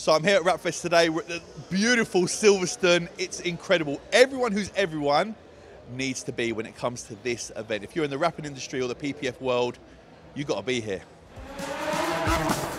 So I'm here at WrapFest today. We're at the beautiful Silverstone. It's incredible. Everyone who's everyone needs to be when it comes to this event. If you're in the rapping industry or the PPF world, you've got to be here.